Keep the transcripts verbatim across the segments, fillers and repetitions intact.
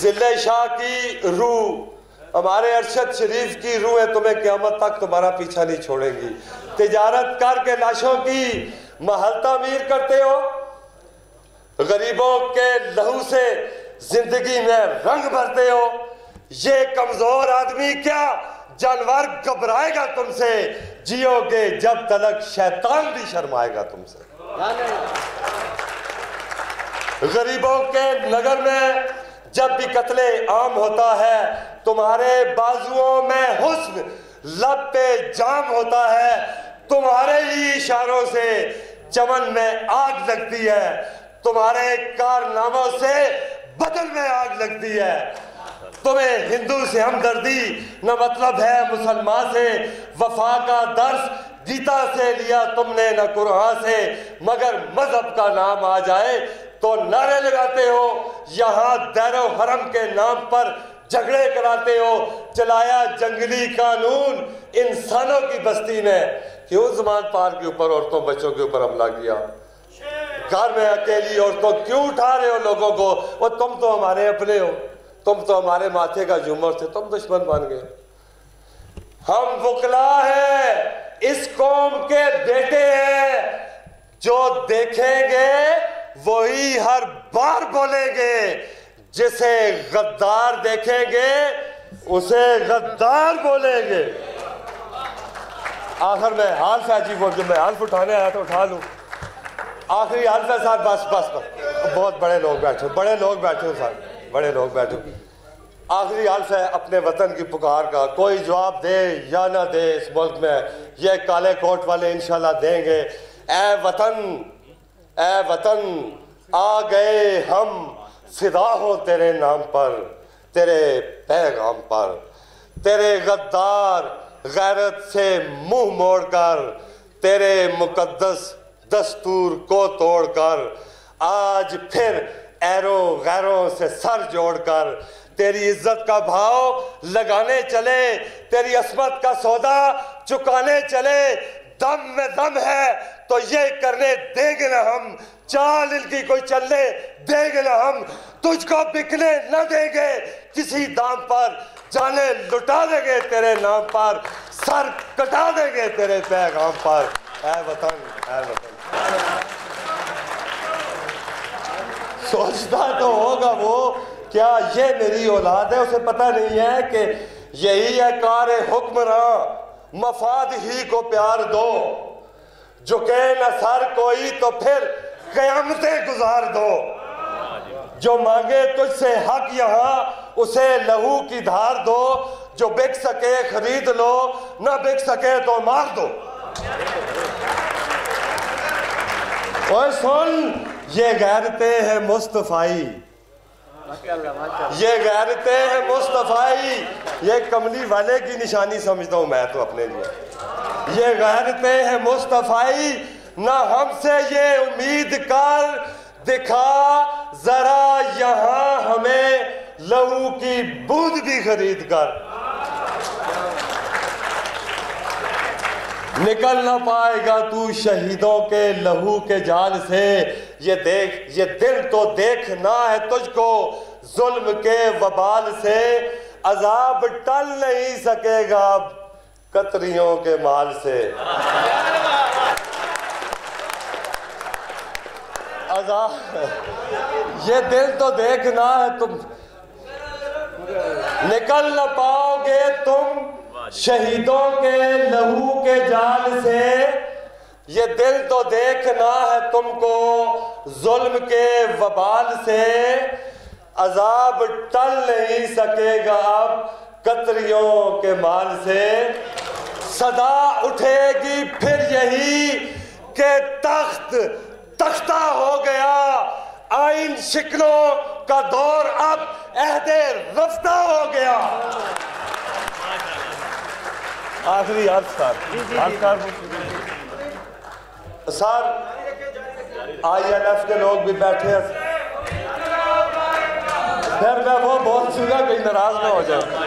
जिले शाह की रूह, हमारे अरशद शरीफ की रूह है, तुम्हें क़यामत तक तुम्हारा पीछा नहीं छोड़ेंगी। तिजारत करके लाशों की महल तामीर करते हो, गरीबों के लहू से जिंदगी में रंग भरते हो। ये कमजोर आदमी क्या जानवर घबराएगा तुमसे, जियोगे जब तलक शैतान भी शर्माएगा तुमसे। गरीबों के नगर में जब भी कत्ले आम होता है, तुम्हारे बाजुओं में हुस्न लब पे जाम होता है, तुम्हारे ही इशारों से चमन में आग लगती है, तुम्हारे कारनामों से बदन में आग लगती है। तुम्हें हिंदू से हमदर्दी न मतलब है मुसलमान से, वफा का दर्स गीता से लिया तुमने न कुरान से, मगर मजहब का नाम आ जाए तो नारे लगाते हो, यहाँ दैरो हरम के नाम पर झगड़े कराते हो। चलाया जंगली कानून इंसानों की बस्ती ने, क्यों ज़मान पार के ऊपर औरतों बच्चों के ऊपर हमला किया? घर में अकेली औरतों क्यों उठा रहे हो लोगों को? वो तुम तो हमारे अपने हो, तुम तो हमारे माथे का झूमर थे, तुम दुश्मन बन गए। हम वकला है, इस कौम के बेटे हैं, जो देखेंगे वही हर बार बोलेंगे, जिसे गद्दार देखेंगे उसे गद्दार बोलेंगे। आखिर में हाल फैजी बोल, जब मैं हाल्फ उठाने आया तो उठा लूं। आखिरी हाल्फ है साहब, बस बस बस बहुत बड़े लोग बैठे, बड़े लोग बैठे हो साहब, बड़े लोग बैठे। आखिरी हाल्फ है अपने वतन की पुकार का, कोई जवाब दे या ना दे इस मुल्क में, ये काले कोट वाले इंशाल्लाह देंगे। ए वतन, ए वतन, आ गए हम, फिदा हो तेरे नाम पर, तेरे पैगाम पर। तेरे गद्दार गैरत से मुंह मोड़कर, तेरे मुकद्दस दस्तूर को तोड़कर, आज फिर ऐरो गैरों से सर जोड़कर तेरी इज्जत का भाव लगाने चले, तेरी अस्मत का सौदा चुकाने चले। दम में दम है तो ये करने देंगे ना हम, चाल इनकी कोई चलने देंगे ना हम, तुझको बिकने न देंगे किसी दाम पर, जाने लुटा देंगे तेरे नाम पर, सर कटा देंगे तेरे पैगाम पर। ऐ वतन, ऐ वतन। सोचता तो होगा वो, क्या ये मेरी औलाद है? उसे पता नहीं है कि यही है कार हुक्मरां, मफाद ही को प्यार दो, झुके न सर कोई तो फिर क़यामतें गुजार दो। जो मांगे तुझसे हक यहाँ उसे लहू की धार दो, जो बिक सके खरीद लो, ना बिक सके तो मार दो। ओए सुन, ये गैरतें हैं मुस्तफ़ाई, ये गैरतें हैं मुस्तफ़ाई, ये कमली वाले की निशानी समझता हूँ मैं तो अपने लिए। ये गैरतें हैं मुस्तफ़ाई, ना हमसे ये उम्मीद कर, दिखा जरा यहाँ हमें लहू की बूंद भी खरीद कर। निकल ना पाएगा तू शहीदों के लहू के जाल से, ये देख, ये दिल तो देखना है तुझको जुल्म के वबाल से, अजाब टल नहीं सकेगा कतरियों के माल से। अजाब, ये दिल तो देखना है तुम, निकल न पाओगे तुम शहीदों के लहू के जाल से, ये दिल तो देखना है तुमको जुल्म के वबाल से, अजाब टल नहीं सकेगा अब कतरियों के माल से। सदा उठेगी फिर यही के तख्त तख्ता हो गया, आइन शिकलों का दौर अब अहदे रफ्ता हो गया। आखिरी याद sir, sir I L F के लोग भी बैठे हैं, फिर मैं वो बोल दूंगा कहीं नाराज ना हो जाए।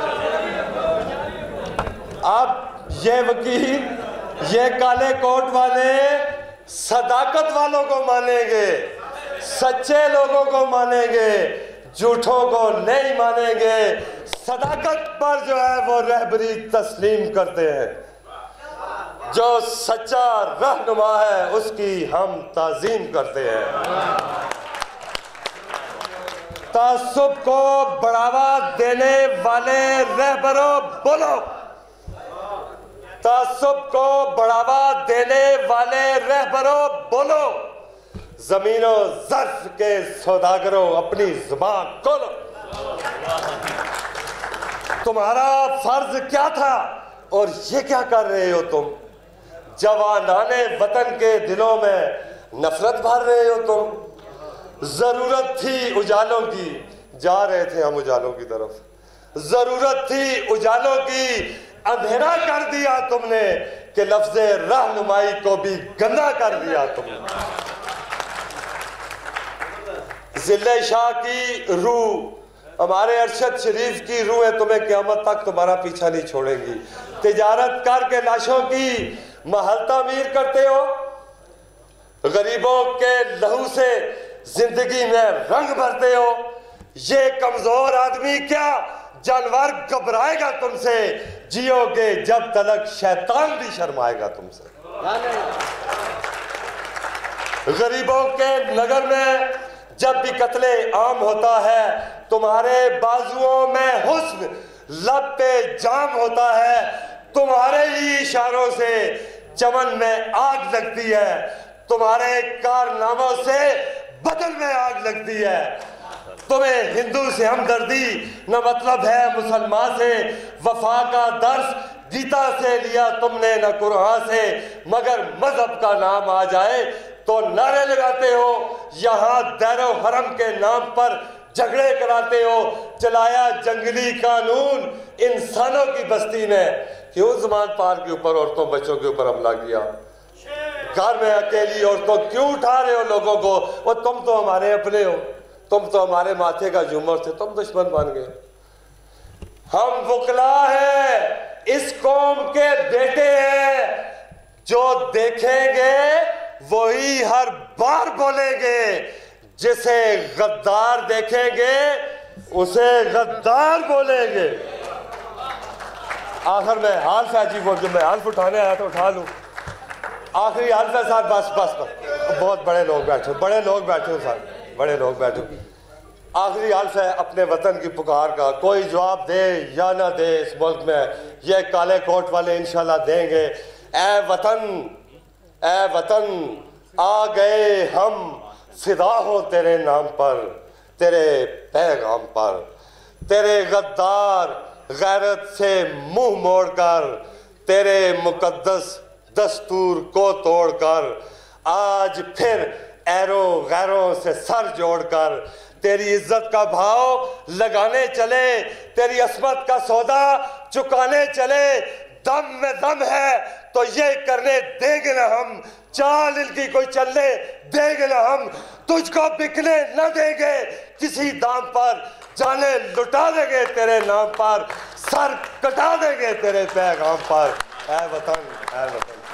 अब ये वकील, ये काले कोट वाले सदाकत वालों को मानेंगे, सच्चे लोगों को मानेंगे, झूठों को नहीं मानेंगे, सदाकत पर जो है वो रहबरी तस्लीम करते हैं। जो सच्चा रहनुमा है उसकी हम ताज़ीम करते हैं। तासुब को बढ़ावा देने वाले रहबरों बोलो, तासुब को बढ़ावा देने वाले रहबरों बोलो, जमीनों ज़र्फ के सौदागरों अपनी जुबान खोलो। तुम्हारा फर्ज क्या था और ये क्या कर रहे हो तुम? जवानाने वतन के दिलों में नफरत भर रहे हो तुम। जरूरत थी उजालों की, जा रहे थे हम उजालों की तरफ, जरूरत थी उजालों की, अंधेरा कर दिया तुमने कि लफ्ज़े रहनुमाई को भी गंदा कर दिया तुमने। जिले शाह की रूह, हमारे अरशद शरीफ की रूह है, तुम्हें क़यामत तक तुम्हारा पीछा नहीं छोड़ेंगी। तिजारत करके लाशों की महल तामीर करते हो, गरीबों के लहू से जिंदगी में रंग भरते हो। ये कमजोर आदमी क्या जानवर घबराएगा तुमसे, जियोगे जब तलक शैतान भी शर्माएगा तुमसे। गरीबों के नगर में जब भी कत्ले आम होता है, तुम्हारे बाजुओं में हुस्न, लब पे जाम होता है, तुम्हारे ही इशारों से चमन में आग लगती है, तुम्हारे कारनामों से बदल में आग लगती है। तुम्हें हिंदू से हमदर्दी न मतलब है मुसलमान से, वफा का दर्स गीता से लिया तुमने न कुरान से, मगर मजहब का नाम आ जाए तो नारे लगाते हो। यहाँ दैरो हरम के नाम पर झगड़े कराते हो, चलाया जंगली कानून इंसानों की बस्ती में। क्यों ज़मान पार के ऊपर औरतों बच्चों के ऊपर हमला किया? घर में अकेली औरतों क्यों उठा रहे हो लोगों को? और तुम तो हमारे अपने हो, तुम तो हमारे माथे का झूमर थे, तुम दुश्मन बन गए। हम वकला है, इस कौम के बेटे हैं, जो देखेंगे वही हर बार बोलेंगे, जिसे गद्दार देखेंगे उसे गद्दार बोलेंगे। आखिर में हाल्फ है जी, वो जो मैं हाल्फ उठाने आया तो उठा लूं। आखिरी हाल्फ है साहब, बस बस बस बहुत बड़े लोग बैठे, बड़े लोग बैठे हो साहब, बड़े लोग बैठे। आखिरी हाल्फ है अपने वतन की पुकार का, कोई जवाब दे या ना दे इस मुल्क में, ये काले कोट वाले इंशाल्लाह देंगे। ए वतन, ए वतन आ गए हम, फिदा हो तेरे नाम पर, तेरे पैगाम पर। तेरे गद्दार गैरत से मुंह मोड़कर, तेरे मुकद्दस दस्तूर को तोड़कर, आज फिर ऐरो गैरों से सर जोड़कर तेरी इज्जत का भाव लगाने चले, तेरी अस्मत का सौदा चुकाने चले। दम में दम है तो ये करने देंगे ना हम, चाल इनकी कोई चलने देंगे ना हम, तुझको बिकने न देंगे किसी दाम पर, जाने लुटा देंगे तेरे नाम पर, सर कटा देंगे तेरे पैगाम पर। ऐ वतन, ऐ वतन।